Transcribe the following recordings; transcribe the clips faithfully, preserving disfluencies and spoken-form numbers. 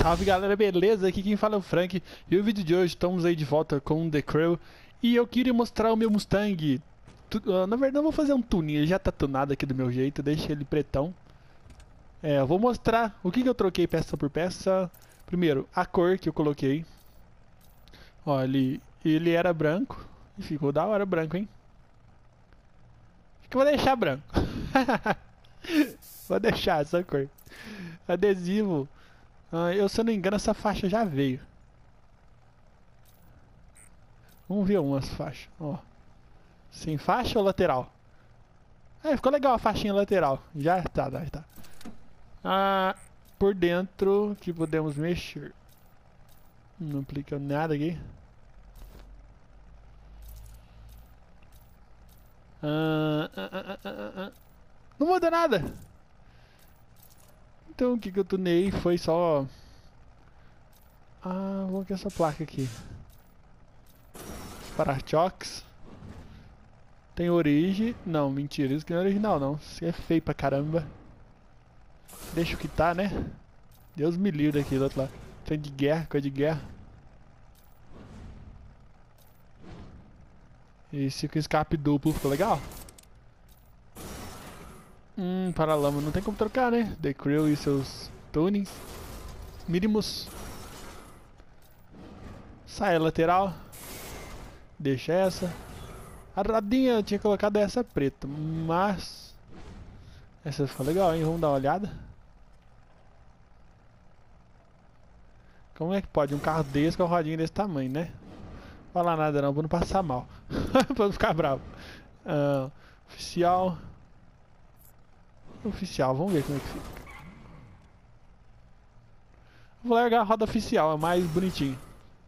Salve galera, beleza? Aqui quem fala é o Frank e o vídeo de hoje estamos aí de volta com o The Crew e eu queria mostrar o meu Mustang. Tu, uh, na verdade eu vou fazer um tuning, ele já tá tunado aqui do meu jeito, deixa ele pretão. É, eu vou mostrar o que, que eu troquei peça por peça. Primeiro, a cor que eu coloquei. Ó, ele, ele era branco e ficou da hora branco, hein? Acho que eu vou deixar branco. Vou deixar essa cor. Adesivo. Ah, eu, se eu não me engano, essa faixa já veio. Vamos ver umas faixas. Ó. Sem faixa ou lateral? É, ficou legal a faixinha lateral. Já tá, já tá. Ah, por dentro que podemos mexer. Não aplica nada aqui. Ah, ah, ah, ah, ah. Não muda nada. Então o que, que eu tunei foi só... Ah, vou ver essa placa aqui. Para-choques. Tem origem. Não, mentira, isso que não é original não. Isso é feio pra caramba. Deixa o que tá, né? Deus me livre daquilo outro lá. Trem de guerra, coisa de guerra. Esse com escape duplo ficou legal. Hum, paralama não tem como trocar, né? The Crew e seus tunings mínimos. Saia lateral. Deixa essa. A radinha eu tinha colocado essa preta, mas essa ficou legal, hein? Vamos dar uma olhada. Como é que pode um carro desse com a rodinha desse tamanho, né? Não falar nada não, pra não passar mal. Pra não ficar bravo. Uh, oficial. Oficial, vamos ver como é que fica. Vou largar a roda oficial, é mais bonitinho.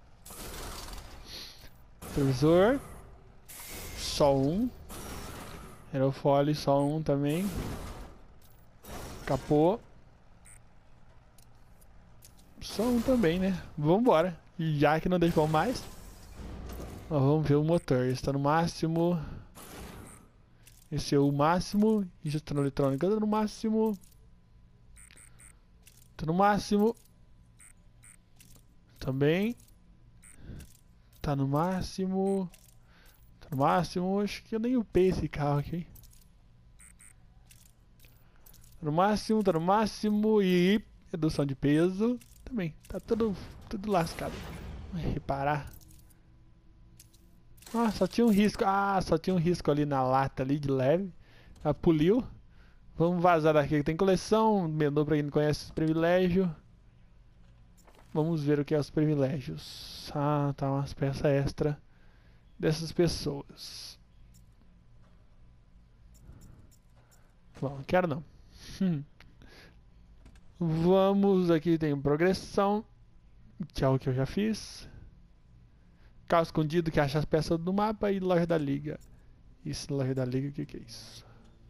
Televisor. Só um. Aerofólio, só um também. Capô. Só um também, né? Vambora. E já que não deixou mais. Ó, vamos ver o motor. Está no máximo. Esse é o máximo. Injeção eletrônica está no máximo. Está no máximo. Também. Tá no máximo. Tá no máximo. Acho que eu nem upei esse carro aqui. Tá no máximo, tá no máximo. E redução de peso. Também. Tá tudo, tudo lascado. Vamos reparar. Ah, só tinha um risco. Ah, só tinha um risco ali na lata ali de leve. Ah, puliu. Vamos vazar daqui. Tem coleção. Menu pra quem não conhece os privilégios. Vamos ver o que é os privilégios. Ah, tá umas peças extra dessas pessoas. Bom, não quero não. Hum. Vamos, aqui tem progressão, que é o que eu já fiz. Carro escondido que acha as peças do mapa e loja da liga. Isso, loja da liga, o que, que é isso?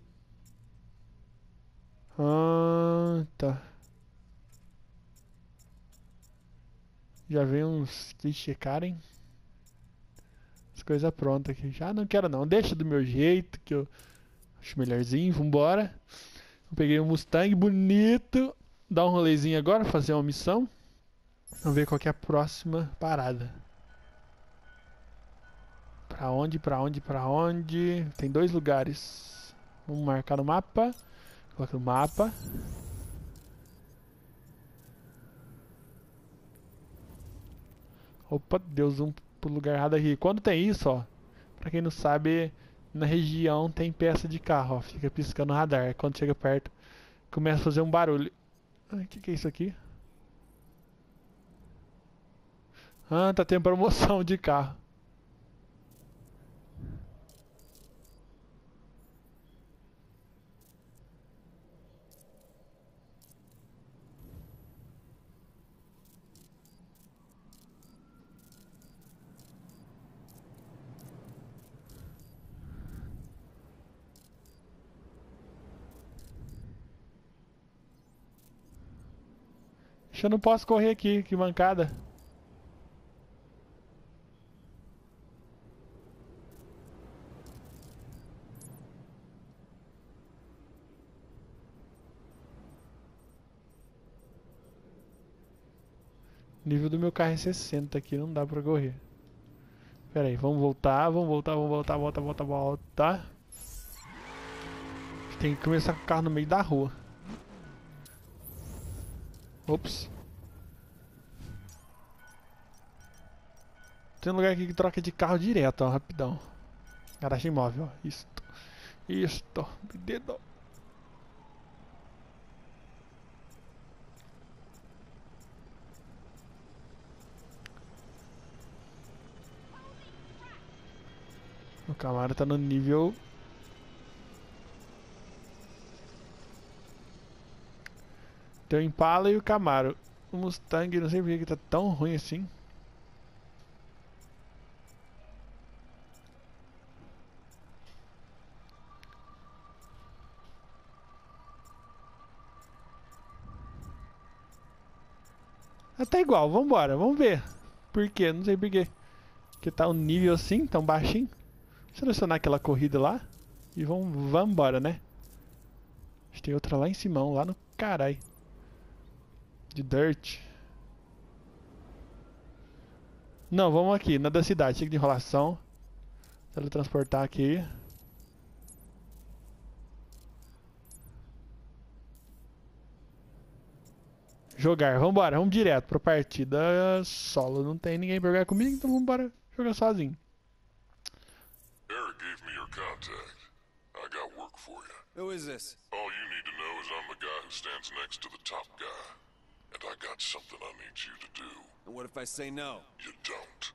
Ah, tá. Já vem uns que checarem. As coisas prontas aqui. Já não quero não. Deixa do meu jeito, que eu acho melhorzinho. Vambora. Eu peguei um Mustang bonito. Dar um rolezinho agora, fazer uma missão. Vamos ver qual que é a próxima parada. Pra onde, pra onde, pra onde? Tem dois lugares. Vamos marcar no mapa. Coloca no mapa. Opa, deu zoom pro lugar errado aqui. Quando tem isso, ó. Pra quem não sabe, na região tem peça de carro, ó. Fica piscando o radar. Quando chega perto, começa a fazer um barulho. O que, que é isso aqui? Ah, tá tendo promoção de carro. Eu não posso correr aqui, que mancada. O nível do meu carro é sessenta aqui, não dá pra correr. Pera aí, vamos voltar, vamos voltar, vamos voltar, volta, volta, volta. Tem que começar com o carro no meio da rua. Ops. Tem um lugar aqui que troca de carro direto, ó, rapidão. Garagem móvel, ó. Isto. Isto. Dedo. O Camaro tá no nível... Tem o Impala e o Camaro. O Mustang, não sei por que tá tão ruim assim. Tá igual, vambora, vamos ver. Por quê? Não sei por quê. Porque tá um nível assim, tão baixinho. Selecionar aquela corrida lá. E vamos, vamos embora, né? A gente tem outra lá em cima, lá no carai. De dirt. Não, vamos aqui, na da cidade. Chega de enrolação. Teletransportar aqui. Jogar, vambora, vamos direto pra partida solo. Não tem ninguém pra jogar comigo, então vambora jogar sozinho. Eric gave me your contact. I got work for you. Who is this? All you need to know is I'm the guy who stands next to the top guy. And I got something I need you to do. And what if I say no? You don't.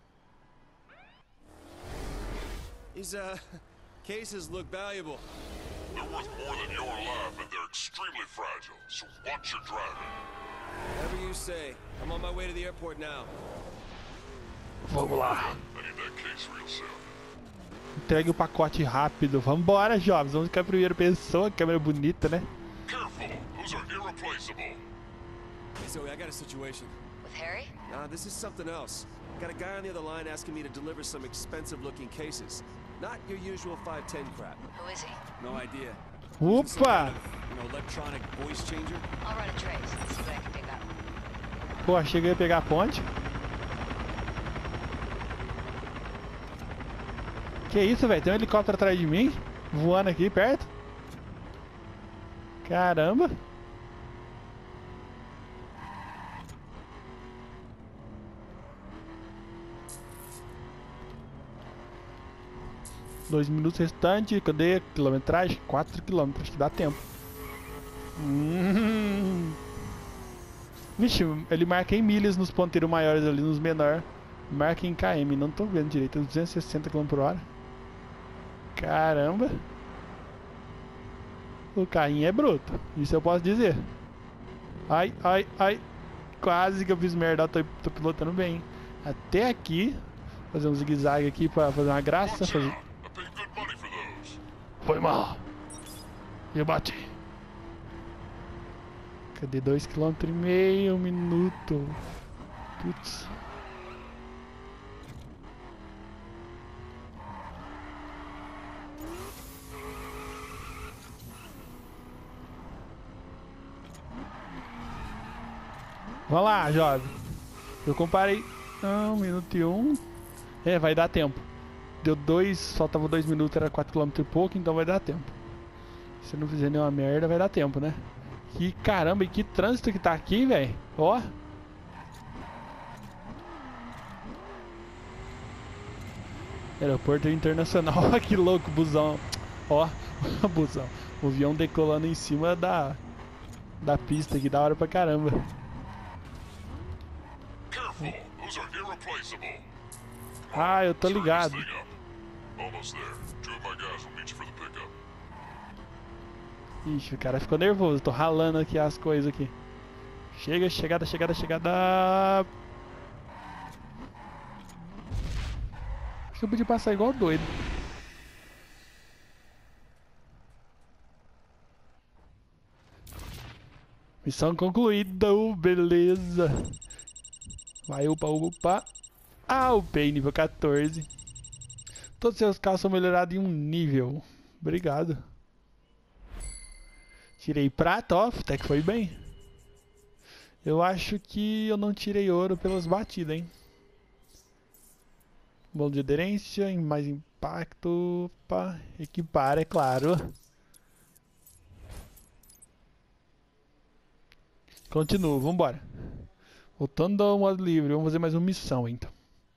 These, uh, cases look valuable. They're worth more than your life, and they're extremely fragile, so watch your driving. Whatever you say. I'm on my way to the airport now. Vamos lá. I need that case real soon. Entregue o pacote rápido. Vambora, jovens. Vamos ficar a primeira pessoa. Câmera bonita, né? Careful, those are irreplaceable. Hey, Zoe, I got a situation. With Harry? Nah, this is something else. Got a guy on the other line asking me to deliver some expensive-looking cases. Not your usual five ten crap. Who is he? No idea. Using some Opa! kind of, you know, electronic voice changer. I'll run a trace. See what I can pick up. Pô, achei que eu ia pegar a ponte. Que isso, velho? Tem um helicóptero atrás de mim, voando aqui perto. Caramba. Dois minutos restantes. Cadê a quilometragem? Quatro quilômetros, acho que dá tempo. Hum. Vixe, ele marca em milhas nos ponteiros maiores ali, nos menores. Marca em km, não tô vendo direito. duzentos e sessenta quilômetros por hora. Caramba. O carrinho é bruto, isso eu posso dizer. Ai, ai, ai. Quase que eu fiz merda, tô, tô pilotando bem. Até aqui. Fazer um zigue-zague aqui pra fazer uma graça. Watch Fazer... out. I paid good money for those. Foi mal. Eu bati. Cadê dois quilômetros e meio? Um minuto. Putz. Vamos lá, jovem. Eu comparei. Ah, um minuto e um. É, vai dar tempo. Deu dois, faltava dois minutos, era quatro quilômetros e pouco, então vai dar tempo. Se não fizer nenhuma merda, vai dar tempo, né? Que caramba, e que trânsito que tá aqui, velho. Ó. Aeroporto Internacional. Olha que louco, busão. Ó, busão. O avião decolando em cima da da pista, que da hora pra caramba. Careful, those are irreplaceable. Ah, eu tô ligado. Turn this thing up. Almost there. Two of my guys will meet you for the pickup. Ixi, o cara ficou nervoso. Tô ralando aqui as coisas aqui. Chega, chegada, chegada, chegada. Acho que eu podia passar igual doido. Missão concluída, beleza. Vai, upa, upa. Ah, upei nível quatorze. Todos os seus carros são melhorados em um nível. Obrigado. Tirei prata, ó, até que foi bem. Eu acho que eu não tirei ouro pelas batidas, hein? Bolo de aderência, mais impacto. Opa, equipar, é claro. Continuo, vambora. Voltando ao modo livre, vamos fazer mais uma missão então.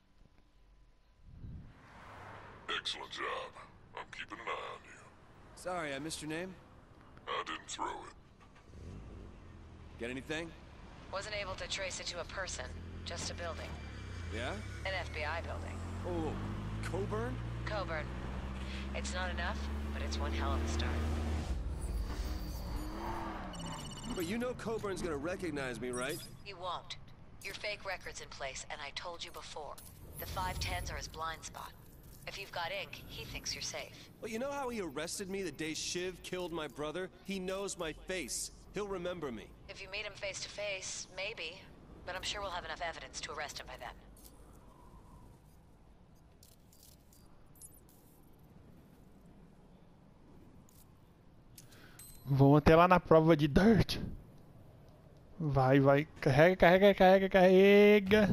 Excellent job. I'm keeping an eye on you. Sorry, I missed your name. I didn't throw it. Get anything? Wasn't able to trace it to a person, just a building. Yeah? An F B I building. Oh, Coburn? Coburn. It's not enough, but it's one hell of a start. But you know Coburn's gonna recognize me, right? He won't. Your fake record's in place, and I told you before. The five tens are his blind spot. If you've got ink, he thinks you're safe. Well, you know how he arrested me the day Shiv killed my brother? He knows my face. He'll remember me. If you meet him face to face, maybe. But I'm sure we'll have enough evidence to arrest him by then. Vamos até lá na prova de dirt. Vai, vai. Carrega, carrega, carrega, carrega.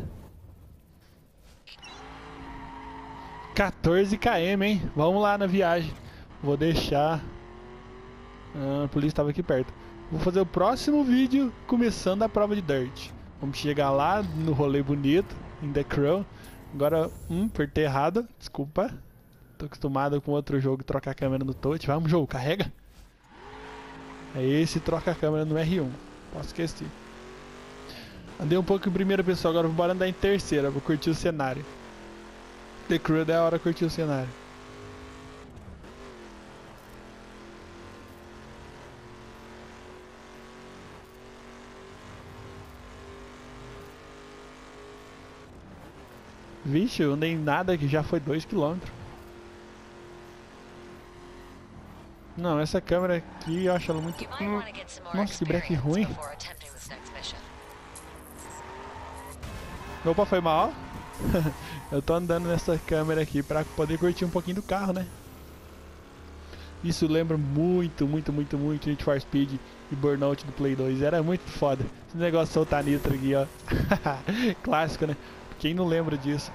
quatorze quilômetros, hein? Vamos lá na viagem. Vou deixar... Ah, a polícia estava aqui perto. Vou fazer o próximo vídeo começando a prova de dirt. Vamos chegar lá no rolê bonito, em The Crow. Agora, hum, apertei errado. Desculpa. Tô acostumado com outro jogo, trocar a câmera no touch. Vamos, jogo, carrega. É esse, troca a câmera no R um. Posso esquecer. Andei um pouco em primeira pessoa, agora vou andar em terceira. Vou curtir o cenário. The Crew é a hora de curtir o cenário. Vixe, eu andei em nada que já foi dois quilômetros. Não, essa câmera aqui eu acho ela muito... Hum, nossa, que break ruim. Opa, foi mal. Eu tô andando nessa câmera aqui pra poder curtir um pouquinho do carro, né? Isso lembra muito, muito, muito, muito Need for Speed e Burnout do Play dois. Era muito foda. Esse negócio de soltar nitro aqui, ó. Clássico, né? Quem não lembra disso?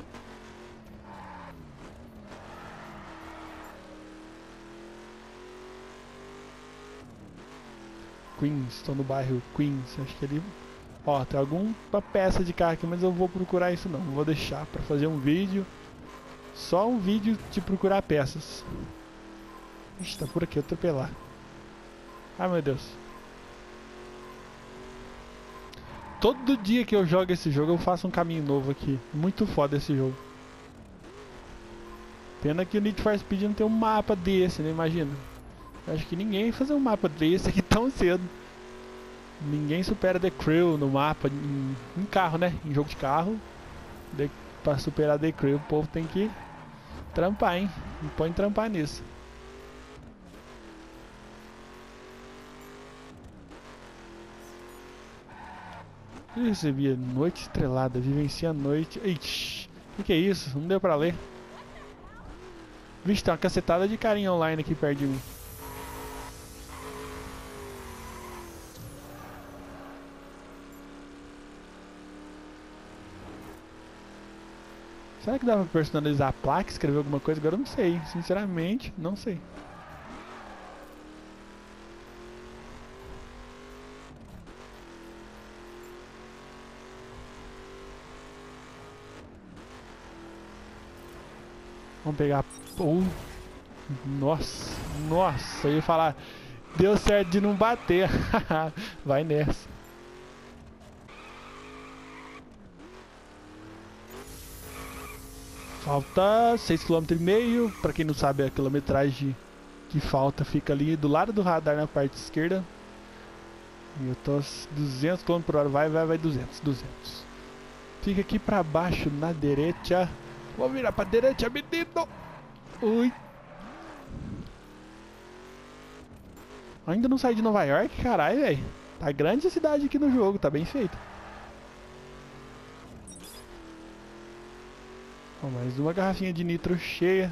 Queens, estou no bairro Queens, acho que ali... Ó, tem alguma peça de carro aqui, mas eu vou procurar isso não, vou deixar pra fazer um vídeo. Só um vídeo de procurar peças. Ixi, tá por aqui, atropelar. Ai meu Deus. Todo dia que eu jogo esse jogo eu faço um caminho novo aqui. Muito foda esse jogo. Pena que o Need for Speed não tem um mapa desse, né? Imagina. Acho que ninguém vai fazer um mapa desse aqui tão cedo. Ninguém supera The Crew no mapa, em, em carro, né? Em jogo de carro. De, pra superar The Crew, o povo tem que trampar, hein? Não pode trampar nisso. Eu recebi Noite Estrelada, vivencia a noite. Ixi, o que, que é isso? Não deu pra ler. Vixe, tem uma cacetada de carinha online aqui perto de mim. Será que dá pra personalizar a placa, escrever alguma coisa? Agora eu não sei, sinceramente, não sei. Vamos pegar... Oh. Nossa, nossa, eu ia falar... Deu certo de não bater. Vai nessa. Falta seis quilômetros e meio. Pra quem não sabe, a quilometragem que falta fica ali do lado do radar na parte esquerda. E eu tô duzentos quilômetros por hora. Vai, vai, vai, duzentos, duzentos. Fica aqui pra baixo, na direita. Vou virar pra direita, menino. Ui. Ainda não saí de Nova York, caralho, velho. Tá grande a cidade aqui no jogo, tá bem feito. Ó, mais uma garrafinha de nitro cheia.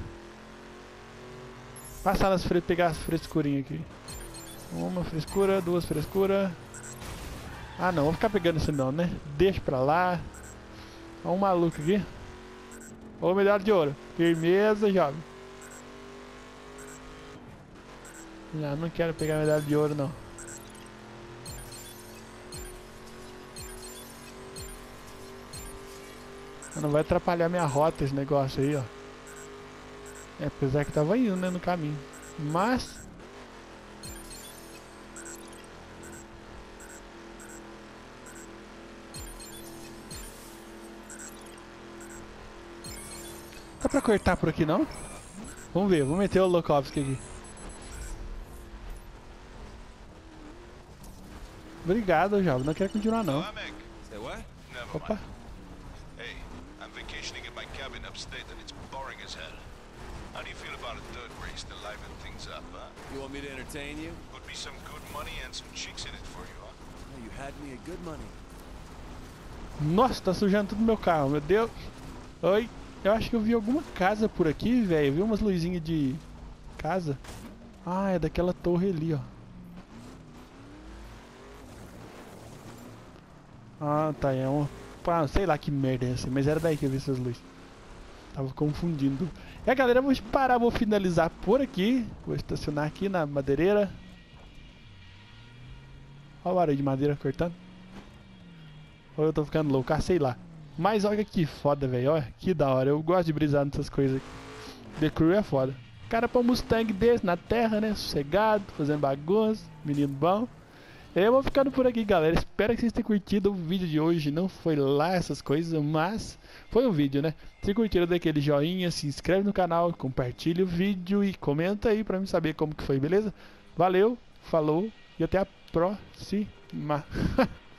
Passar nas fre... pegar as frescurinhas aqui. Uma frescura, duas frescuras. Ah não, vou ficar pegando isso não, né? Deixa pra lá. Olha um maluco aqui. Ô, medalha de ouro. Firmeza, jovem. Não, não quero pegar medalha de ouro não. Não vai atrapalhar minha rota esse negócio aí, ó. É, apesar que tava indo, né, no caminho. Mas... dá pra cortar por aqui, não? Vamos ver, vou meter o Lokovski aqui. Obrigado, jovem. Não quero continuar, não. Say what? Opa. Hey, I'm vacationing at my cabin upstate and it's boring as hell. How do you feel about a third race to liven things up, huh? You want me to entertain you? Could be some good money and some chicks in it for you, huh? Oh, you had me at good money. Nossa, tá sujando tudo meu carro, meu Deus. Oi. Eu acho que eu vi alguma casa por aqui, velho. Eu vi umas luzinhas de casa. Ah, é daquela torre ali, ó. Ah, tá. É um... ah, sei lá que merda é essa, mas era daí que eu vi essas luzes. Tava confundindo. E a galera, vou parar, vou finalizar por aqui. Vou estacionar aqui na madeireira. Olha o barulho de madeira cortando. Ou eu tô ficando louco, ah, sei lá. Mas olha que foda, velho. Olha que da hora. Eu gosto de brisar nessas coisas aqui. The Crew é foda. Cara, pra um Mustang desse na terra, né? Sossegado, fazendo bagunça. Menino bom. Eu vou ficando por aqui, galera. Espero que vocês tenham curtido o vídeo de hoje. Não foi lá essas coisas, mas foi um vídeo, né? Se curtiram, dê aquele joinha, se inscreve no canal, compartilha o vídeo e comenta aí pra mim saber como que foi, beleza? Valeu, falou e até a próxima.